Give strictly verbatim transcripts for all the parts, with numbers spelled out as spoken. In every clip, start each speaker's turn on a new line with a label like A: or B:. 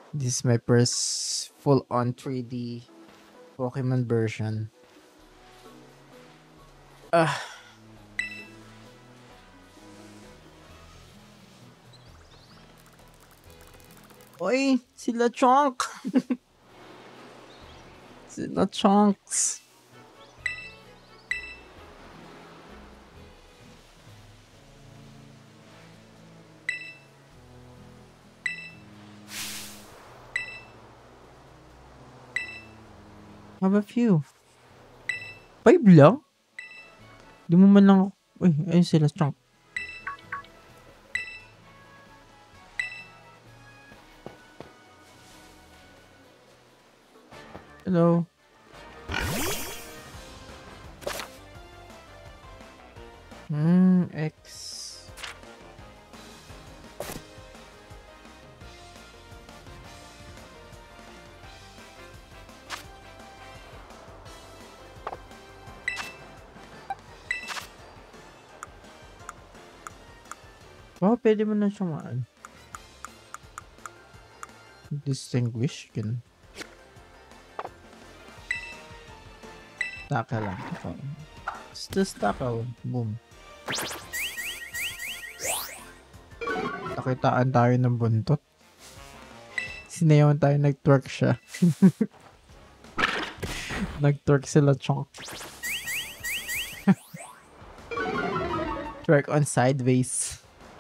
A: This is my first full-on three D Pokemon version. Ah, oy, sila Chonk. Sila Chonks. Have a few. Five lang? Di mo man lang... Uy, ayun sila Chonk. Hello. Hmm, X. Oh, pwede mo na siyang maan. Distinguish. Can... Tackle lang. Tackle. Just tackle. Boom. Nakitaan tayo ng buntot. Sinayawan tayo, nag-twerk siya. Nag-twerk sila Chonk. Twerk on sideways.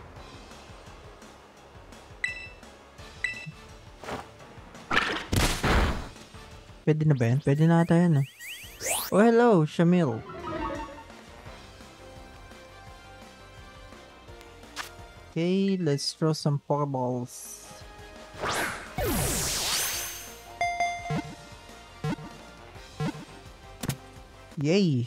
A: Pwede na ba yan? Pwede na ata yan. Ah. Oh, hello, Shamil. Okay, let's throw some Pokeballs. Yay!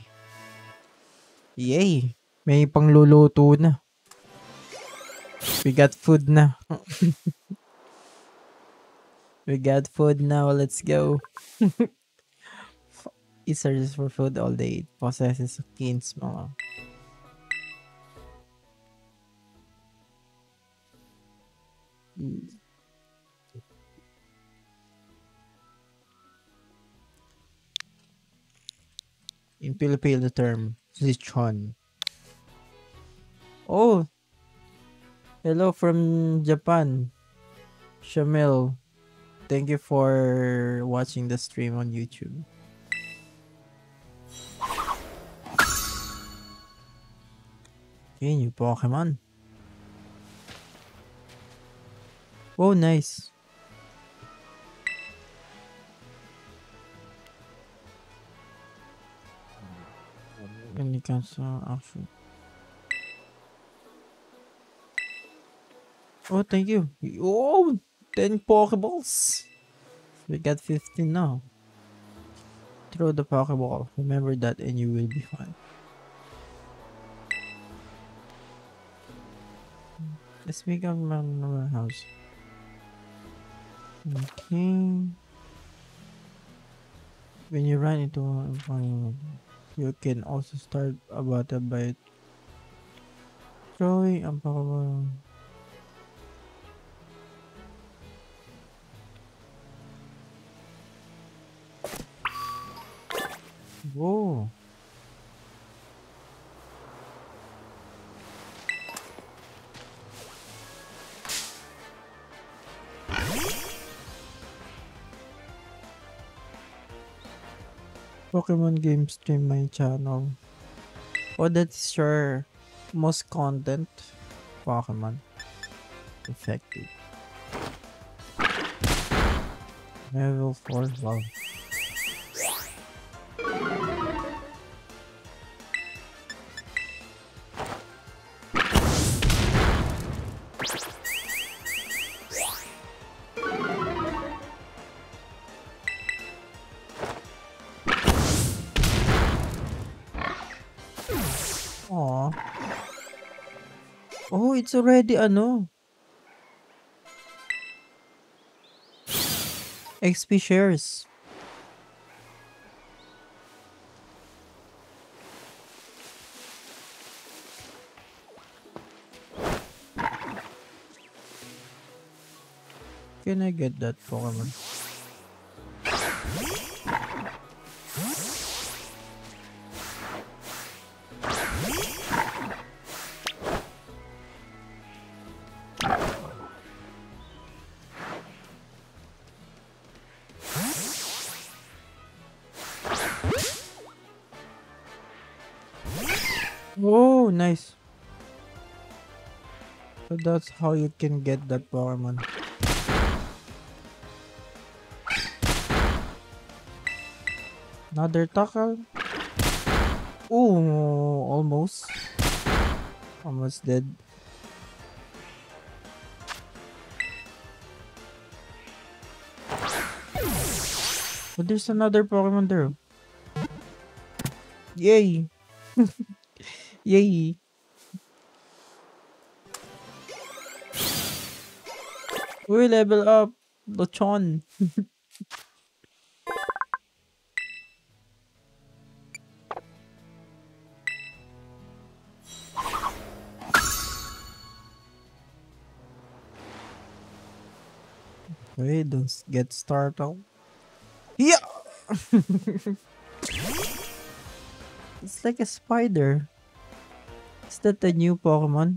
A: Yay! May pangluluto na. We got food na. We got food now, let's go. It searches for food all day. It possesses a keen smell. In Filipino term, lechon. Oh! Hello from Japan. Shamil. Thank you for watching the stream on YouTube. Okay, new Pokemon. Oh, nice. When it comes to action. Oh, thank you. Oh, ten Pokeballs. We got fifteen now. Throw the Pokeball. Remember that and you will be fine. Let's make up my house. Okay. When you run into a fire, you can also start a battle by throwing a Pokeball. Whoa. Pokemon game stream my channel. Oh, that's your most content Pokemon. Effective. Level four. Wow. Aw. Oh, it's already ano. X P shares. Can I get that Pokemon? Oh, nice. So that's how you can get that Pokemon. Another tackle. Oh, almost. Almost dead. But there's another Pokemon there. Yay! Yay! We level up! Lechon! Wait, don't s- get startled. Yeah! It's like a spider. Is that the new Pokemon?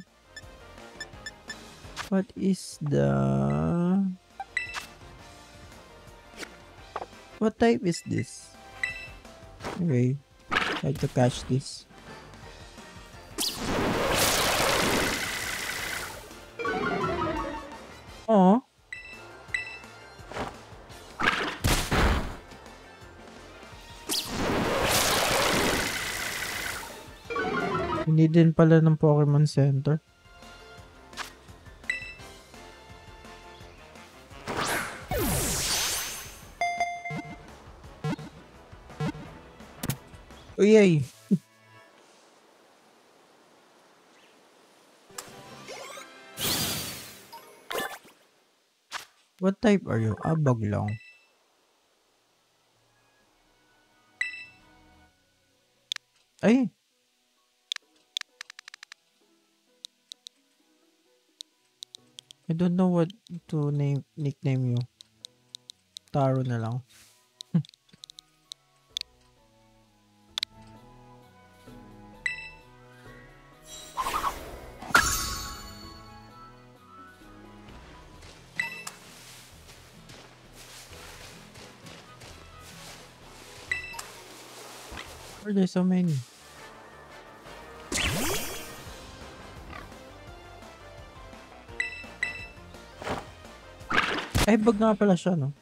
A: What is the... What type is this? Okay, try to catch this. Oh, hindi din pala ng Pokemon Center. Oh, yay! What type are you? Ah, bug lang. Ay! I don't know what to name nickname you. Taro na lang. Why are there so many? Ay, bug nga pala siya, no?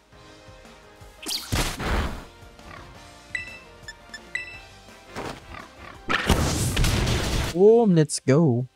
A: Boom, let's go.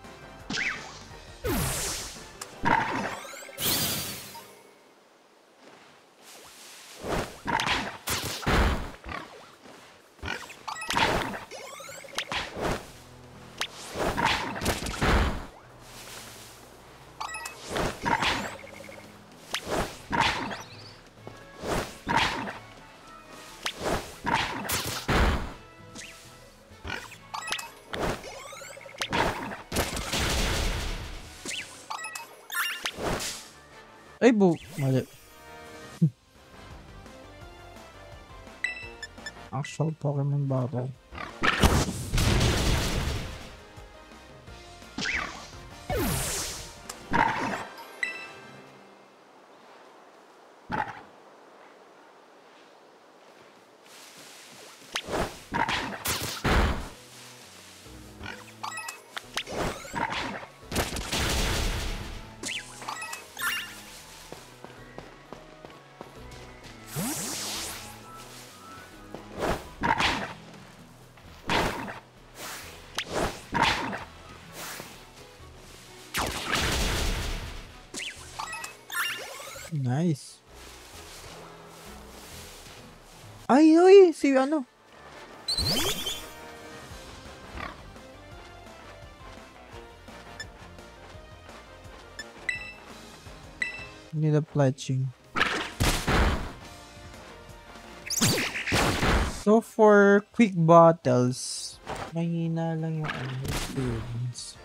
A: Ay, bu... Mali. Actual Pokemon battle. Nice. Ay, ay, si ano? Need a pledging. So for quick battles, mahina lang yung ano, experience.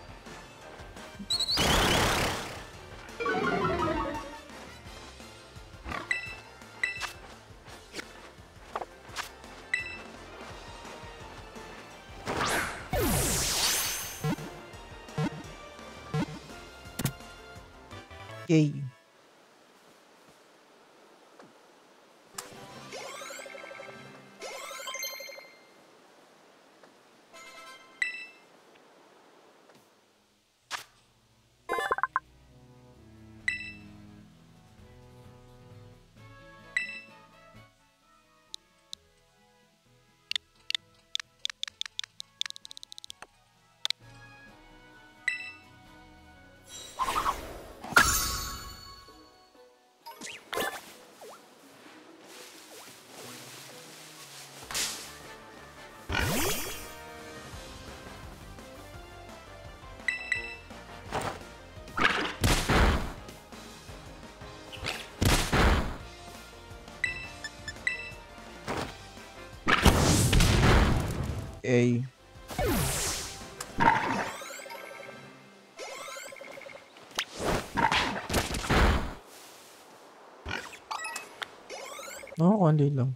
A: A. A. Oo, kundi lang.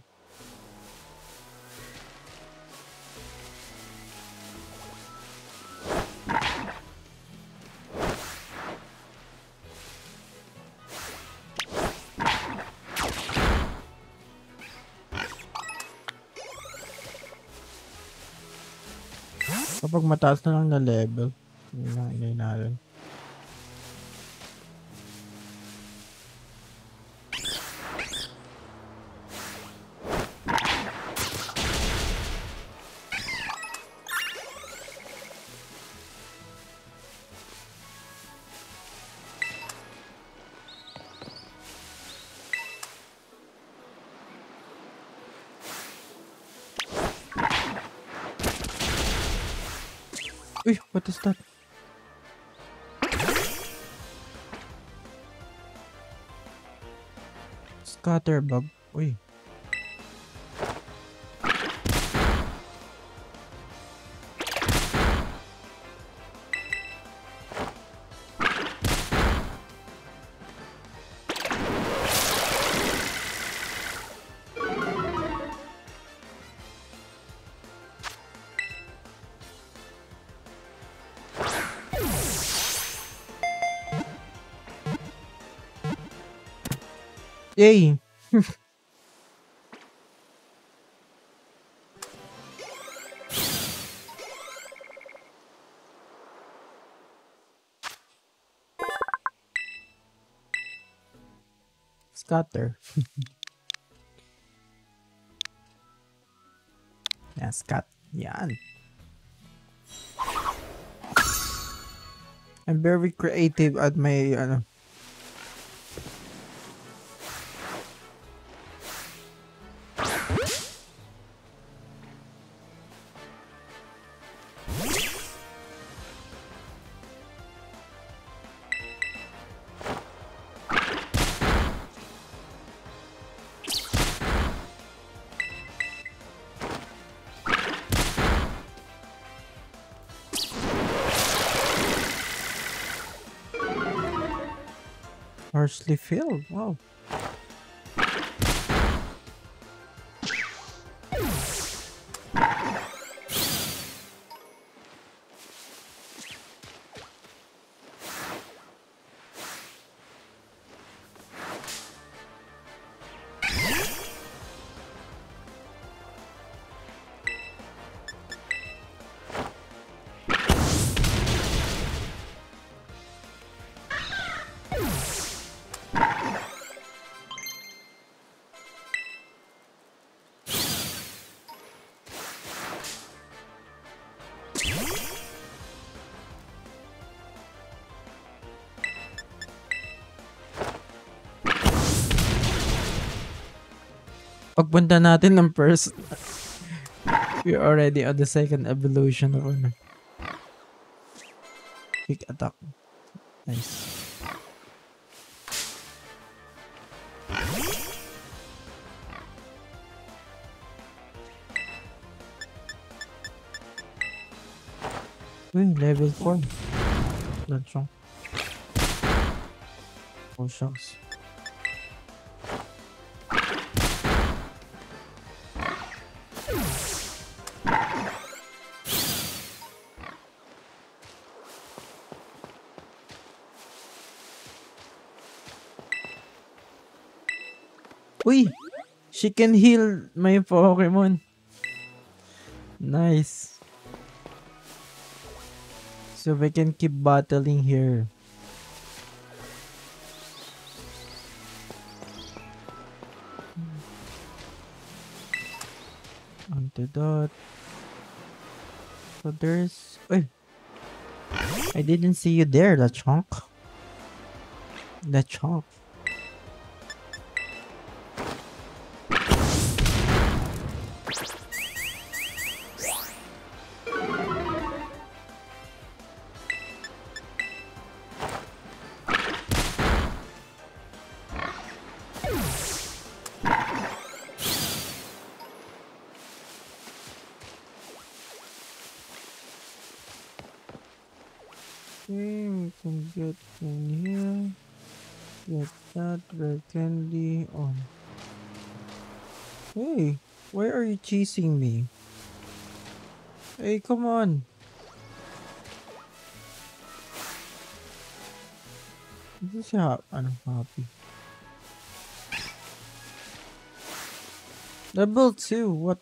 A: Kapag mataas na lang na level, yun lang inay natin. Uy, what is that? Scatterbug. Uy. Yay! Scatter. Yeah, scat. Yan. I'm very creative at my ano. Harshly filled. Wow. Pagpunta natin ng first, we're already on the second evolution of ano. Quick attack. Nice. Uy, level four. That's wrong. Oh, shucks. Uy! She can heal my Pokemon. Nice. So we can keep battling here. Antidote. So there's... Uy! I didn't see you there, the chunk. The chunk. Okay, we can get in here. Get that red candy on. Hey, why are you chasing me? Hey, come on. This is ha ano, happy. Level two, what?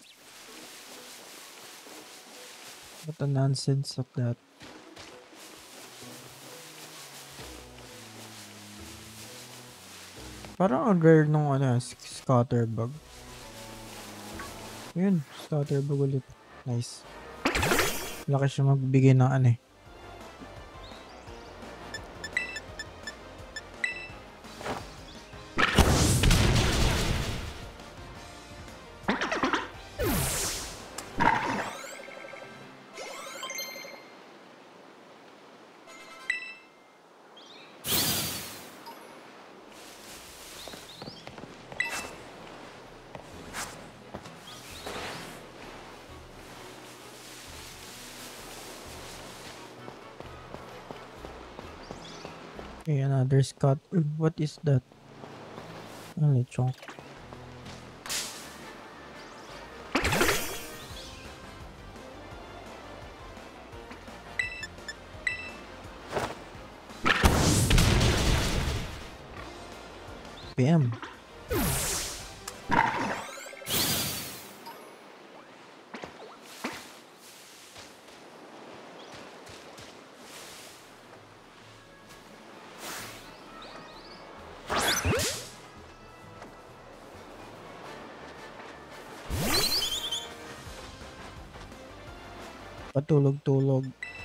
A: What the nonsense of that? Parang ang rare nung ano, scatterbug. Yun, scatterbug ulit. Nice. Laki siya magbigay ng ano eh. Okay, another scat. What is that? Ano, chunk. P M. Patulog-tulog.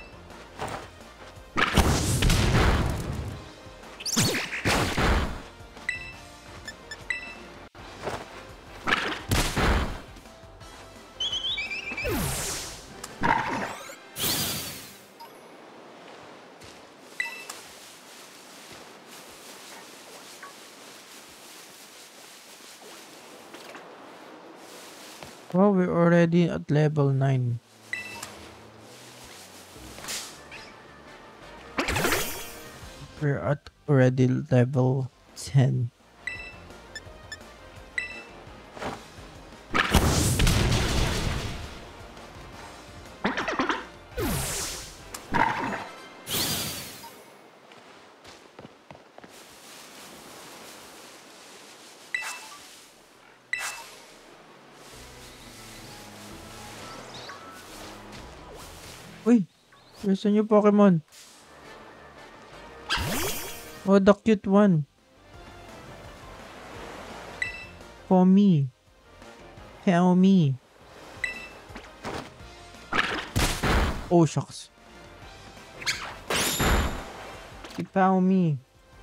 A: Wow, we're already at level nine. We're at already level ten. Uy! Where's the new Pokemon? Oh, the cute one. For me. Tell me. Oh, shucks. He found me.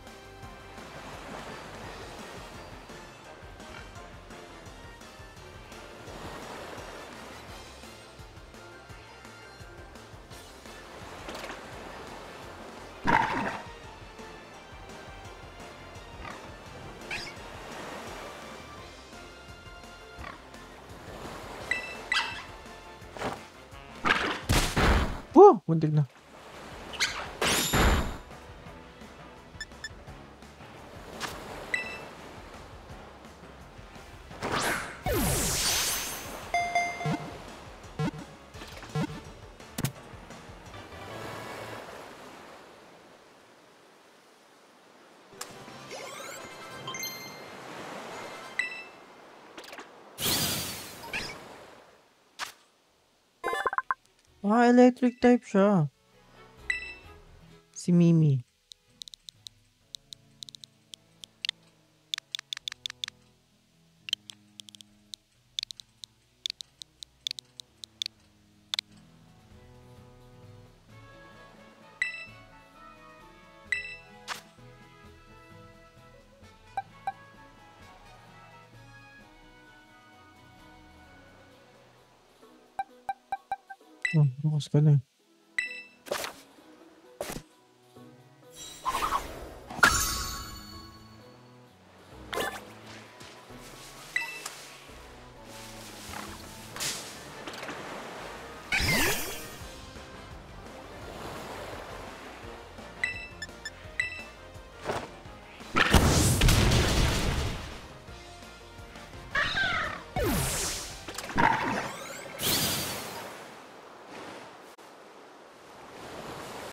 A: Oh, muntik na. Ah, electric type siya. Si Mimi. Oh, bukas ka na.